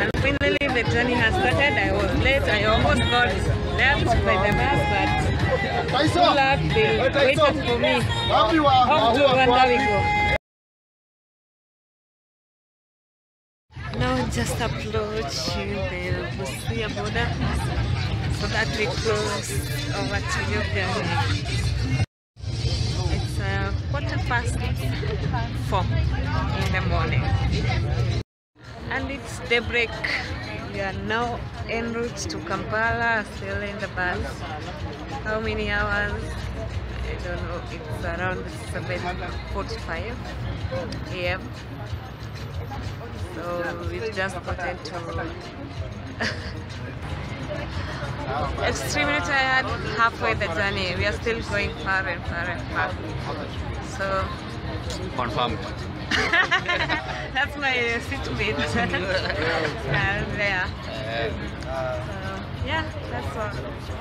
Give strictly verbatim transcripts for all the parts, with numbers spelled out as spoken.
And finally the journey has started. I was late. I almost got left by the bus, but full up, they waited for me. Off to Rwanda we go. Now just approaching the Busia border so that we cross over to Uganda. It's a quarter past four in the morning. And it's daybreak. We are now en route to Kampala, still in the bus. How many hours? I don't know. It's around seven forty-five A M So we've just gotten to extremely tired halfway the journey. We are still going far and far and far. So confirm. That's my seatmate. uh, there. So yeah, that's all.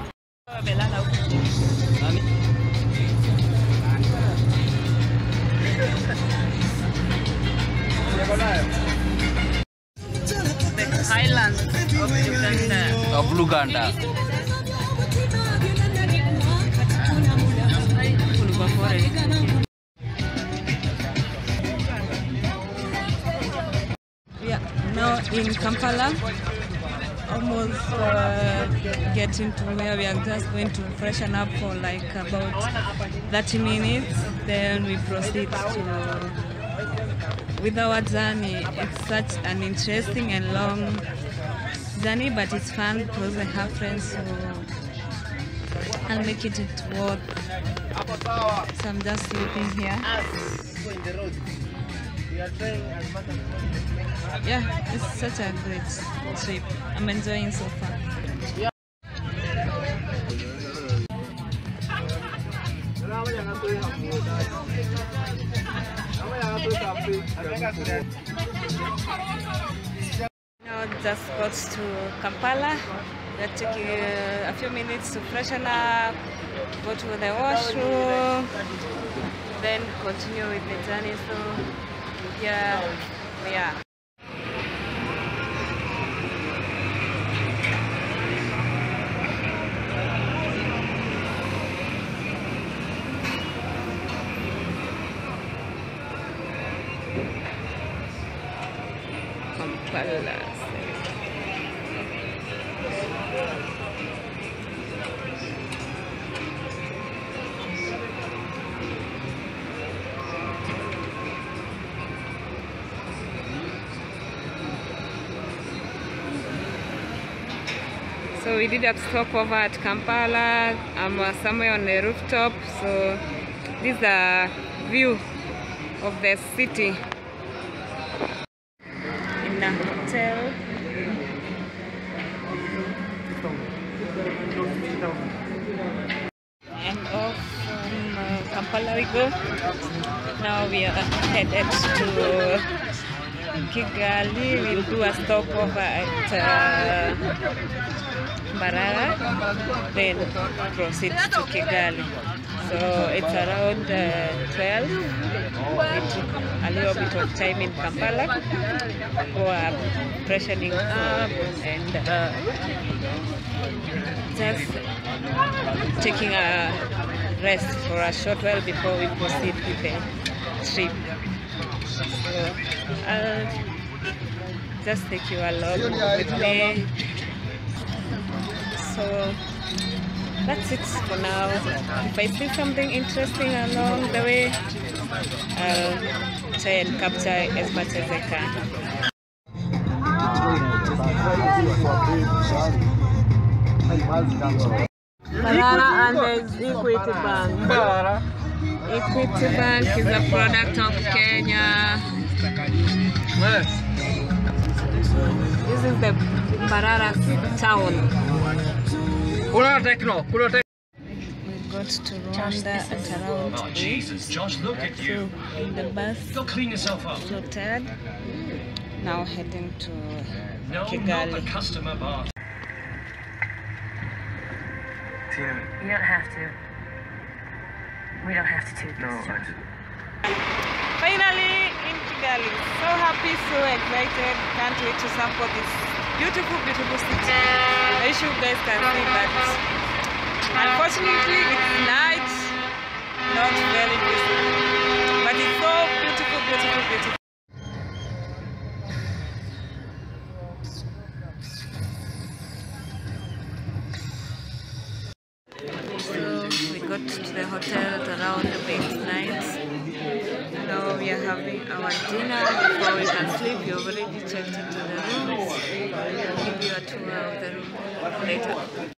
The highlands of Uganda. Of Uganda. We are now in Kampala, almost uh, getting to where we are just going to freshen up for like about thirty minutes, then we proceed to with our journey. It's such an interesting and long journey, but it's fun because I have friends, so I'll make it work. So I'm just sleeping here. Yeah, it's such a great trip. I'm enjoying so far. Now just got to Kampala. We're taking uh, a few minutes to freshen up, go to the washroom, then continue with the journey. So yeah, we are. Kampala. So we did a stopover at Kampala. I'm uh, somewhere on the rooftop. So this is the view of the city. In a hotel. And off from uh, Kampala we go. Now we are headed to Kigali. We'll do a stopover at uh, Mbarara, then proceed to Kigali. So it's around uh, twelve. We took a little bit of time in Kampala, go up, freshening up, and uh, just taking a rest for a short while before we proceed with the trip. So I'll just take you along with me. So that's it for now. If I see something interesting along the way, I'll try and capture as much as I can. Banana and the Equity Bank. Equity Bank is a product of Kenya. This is the Mbarara town. We got to Rwanda at around oh, Jesus, Josh, look at you. So in the bus, go clean yourself up. Floated. Now heading to no, Kigali. Not the customer bar. You don't have to. We don't have to do this. No, I do. Finally in Girl is so happy, so excited. Can't wait to support this beautiful, beautiful city. I wish you guys can see, but unfortunately it's night, not very visible. But it's so beautiful, beautiful, beautiful. So we got to the hotel at around midnight. Now we are having our dinner before we can sleep. We already checked into the rooms. I'll give you a tour of the room later.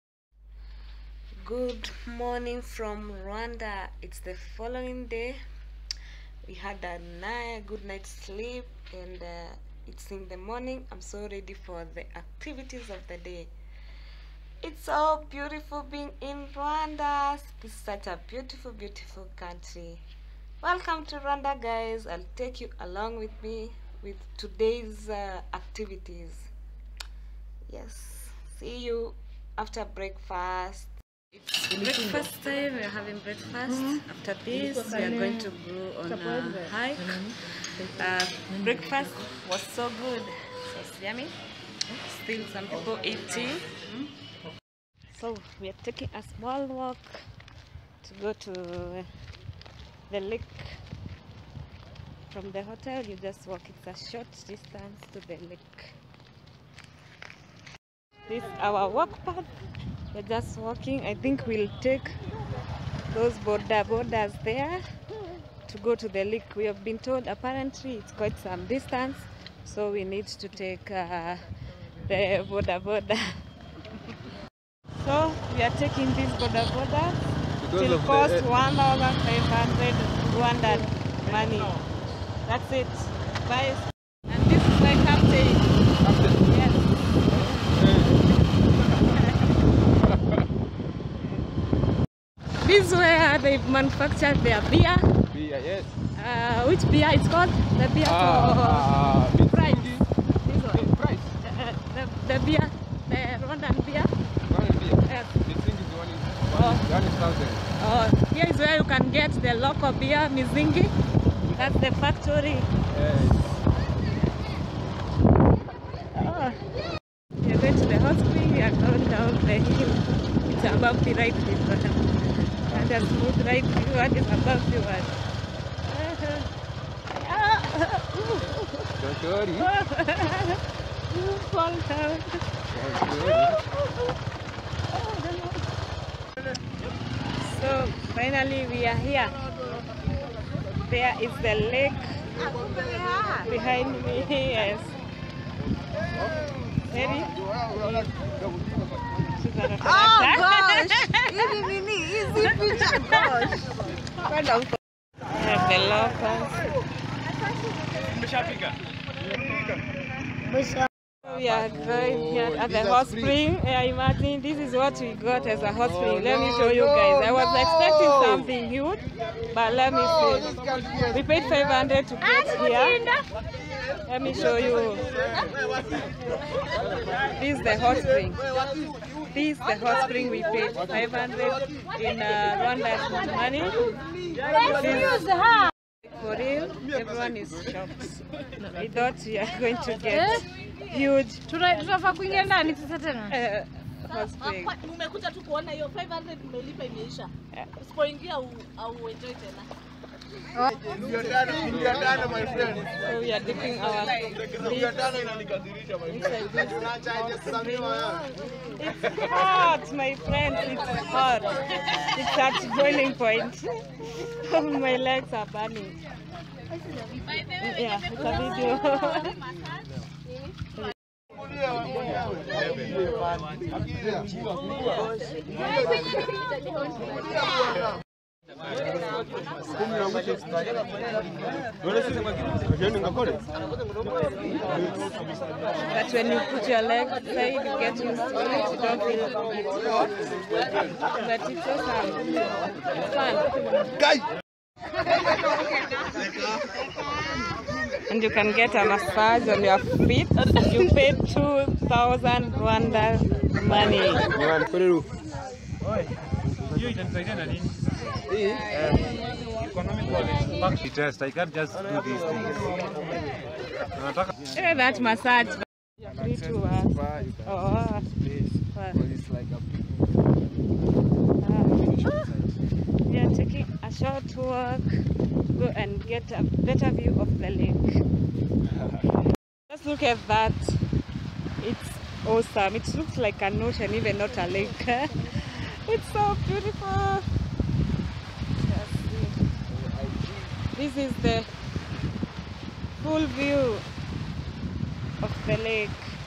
Good morning from Rwanda. It's the following day. We had a night, good night's sleep, and uh, it's in the morning. I'm so ready for the activities of the day. It's so beautiful being in Rwanda. This is such a beautiful, beautiful country. Welcome to Rwanda, guys. I'll take you along with me with today's uh, activities. Yes, see you after breakfast. It's breakfast time. We're having breakfast. Mm-hmm. After this, we are going to go on a hike. Uh, breakfast was so good, so yummy. Still some people eating. Mm-hmm. So we are taking a small walk to go to the lake. From the hotel, you just walk. It's a short distance to the lake. This is our walk path. We're just walking. I think we'll take those border borders there to go to the lake. We have been told apparently it's quite some distance, so we need to take uh, the border border. So we are taking this border border. It will cost the, uh, one thousand five hundred Rwandan money. That's it. Bye. And this is my captain. Captain. Yes. This is where they've manufactured their beer. Beer, yes. Uh, which beer it's called? The beer uh, for uh, price. This one. Price. Uh, the, the beer, the Rwandan beer. Rwandan beer. Yes. The thing is one is Oh. one is thousand. Oh, here is where you can get the local beer, Gisenyi. That's the factory. Yes. Oh. We are going to the hot spring. We are going down the hill. It's above the right river. And the smooth right one is above the one. Don't worry. You fall down. Don't worry. So finally we are here. There is the lake behind me. Yes. Ready? Oh gosh! Easy picture, gosh! Have the locals. We are going here at the hot spring. Yeah, imagine this is what we got as a hot spring. Let me show you guys. I was expecting something huge, but let me see. We paid five hundred to get here. Let me show you. This is the hot spring. This is the hot spring we paid five hundred in uh, Rwandan money. For real, everyone is shocked. We thought we are going to get huge uh, hot spring. Yeah. So we are dipping our feet inside this. It's hot, my friends, it's hot. It's at boiling point. My legs are burning. Yeah, it's a video. That when you put your legs aside, you get used to it. You don't feel it's hot, but it's awesome. It's fun. And you can get a massage on your feet. You pay two thousand Rwanda money. Economical test. I can't just do these things. Eh, that massage. Free to work. Oh. It's like a We are taking a short walk, go and get a better view of the lake. Just look at that. It's awesome. It looks like an ocean, even not a lake. It's so beautiful. Just see. This is the full view of the lake.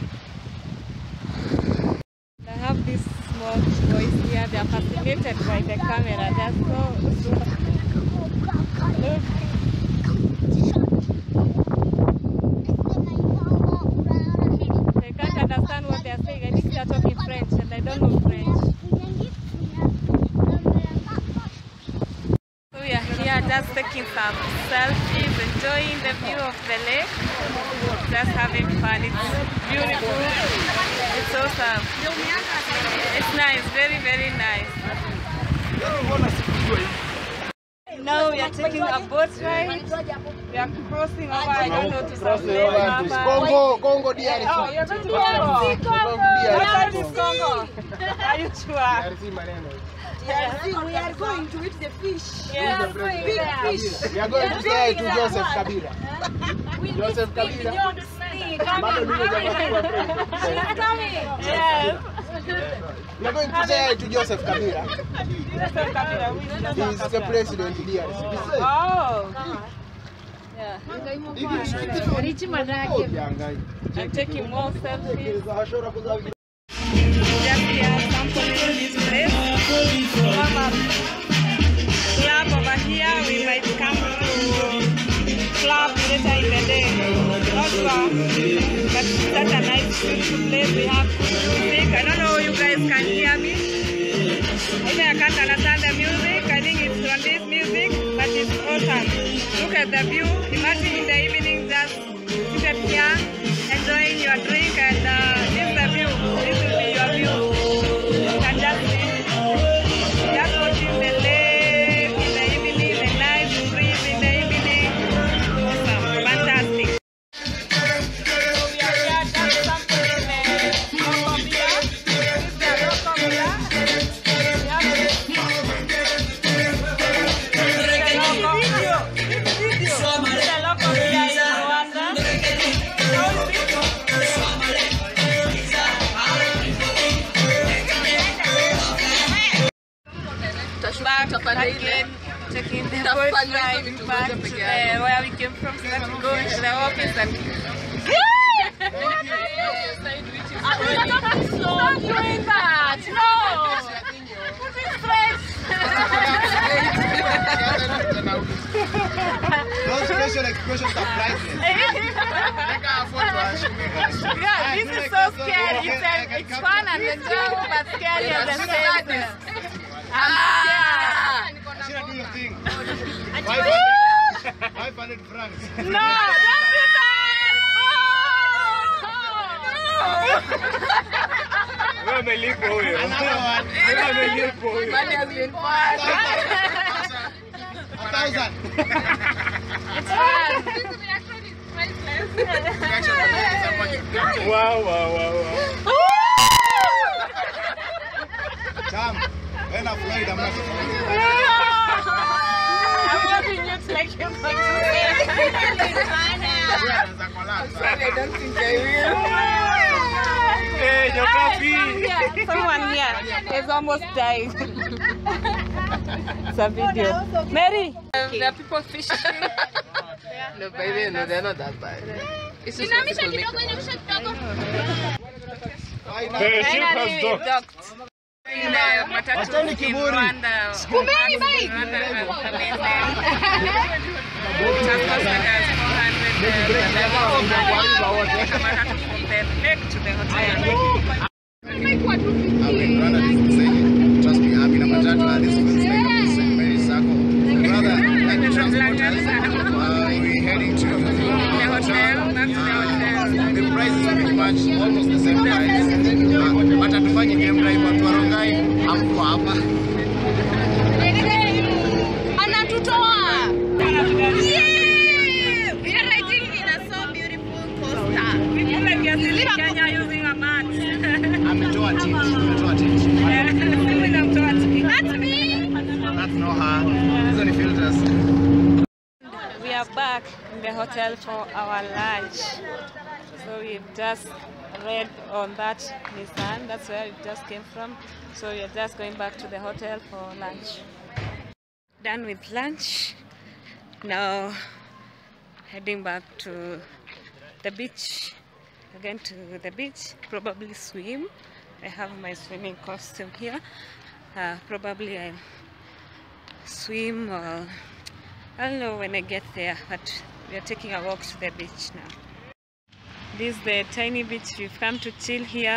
I have these small boys here. They are fascinated by the camera. They are so, so look. They can't understand what they are saying. I think they are talking French and I don't know French. So we are here just taking some selfies, enjoying the view of the lake, just having fun. It's beautiful. It's awesome. It's nice, very, very nice. Now we are taking a boat ride. We are crossing over. I don't know to some place. Congo, Congo, D R C. Oh, you're going to Congo. Congo. Are you sure? Yes. We are going to eat the fish. Yes. Big fish. We are going to say to Joseph Kabila. Joseph Kabila. Yes. We are going to say to Joseph Kabila. Joseph Kabila. He is the president of D R C. Oh. Yeah. I'm taking more selfies. Just here, sampling this place. We have a club over here. We might come to club later in the day. Not far, but such a nice, beautiful place. We have music. I don't know if you guys can hear me. Maybe I can't understand the music. I think it's from this music, but it's awesome. Look at the view. Imagine in the evening just sit here, enjoying your drink, and uh, this is the view. This will be your view. You can just just watching the lake in the evening, the nice breeze in the evening. Awesome, fantastic. So we are here just sampling the local beer. This is the local beer. We have this. This is the local beer in Rwanda. Back again, taking the boat ride back to the, where we came from, so that we go into the office and Stop doing that! No! Put it straight! Those facial expressions are priceless. Yeah, this is so scary. It's, a, it's fun and enjoyable, but scary at the same time. I'm scared. Should I do the thing? five hundred francs. No, don't do that! Wewe umelipo huyo. Another one. Wewe umelipo huyo. Money has been passed. A thousand. It's fun. Wow, wow, wow, wow. Cham, when I'm afraid I'm not afraid. I'm watching you take him back to I don't think I will. Hey, your coffee. Someone here is almost dying. It's a video. Mary! Um, there are people fishing. No, baby, no, they're not that bad. It's just what people make them. The ship has docked. In the matatu in Rwanda. Kumeni bike! Rwanda has amazing. It has costed us four hundred dollars. Matatu from the lake to the hotel. I'm in Rwanda, this is Gisenyi. Trust me, I've been a matatu at this place like Saint Mary's Circle. Rather, like the transporters, uh, we're heading to the hotel. The price is pretty much almost the same price. Uh, but at the funny game drive, Warongai, I'm hapa. Matt. Ametoa titi. Ametoa titi. That's me. That's not her. These are the filters. We are back in the hotel for our lunch. So we've just read on that Nissan. That's where it just came from. So we're just going back to the hotel for lunch. Done with lunch. Now heading back to the beach. Again to the beach. Probably swim. I have my swimming costume here. Uh, probably I'll swim or I don't know when I get there, but we are taking a walk to the beach now. This is the tiny beach. We've come to chill here.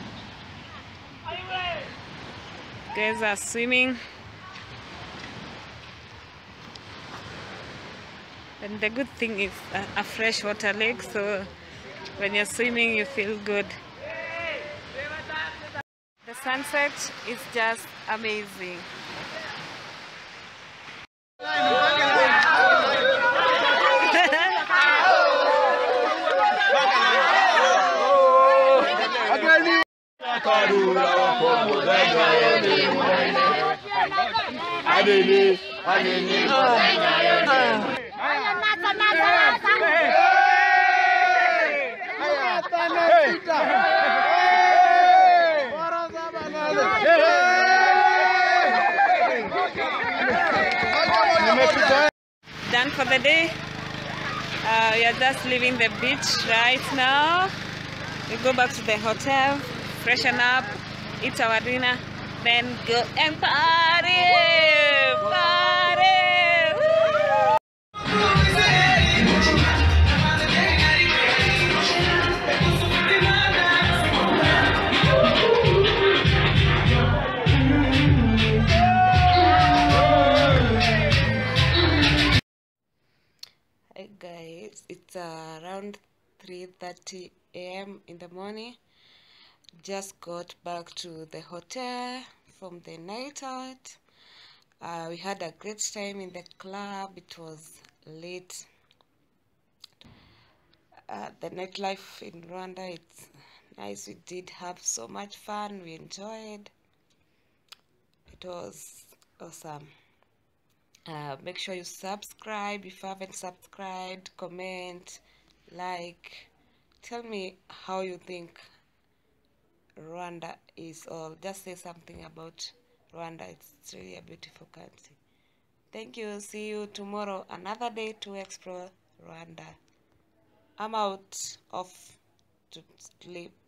Guys are swimming. And the good thing is a, a freshwater lake, so when you're swimming you feel good. The sunset is just amazing. Done for the day. Uh, we are just leaving the beach right now. We go back to the hotel, freshen up, eat our dinner, then go and party! Party! Woo! Hey guys, it's uh, around three thirty a m in the morning. Just got back to the hotel from the night out. Uh, we had a great time in the club. It was late. Uh, the nightlife in Rwanda, it's nice. We did have so much fun. We enjoyed. It was awesome. Uh, make sure you subscribe if you haven't subscribed. Comment, like, tell me how you think Rwanda is, or just say something about Rwanda. It's really a beautiful country. Thank you. See you tomorrow. Another day to explore Rwanda. I'm out, off to sleep.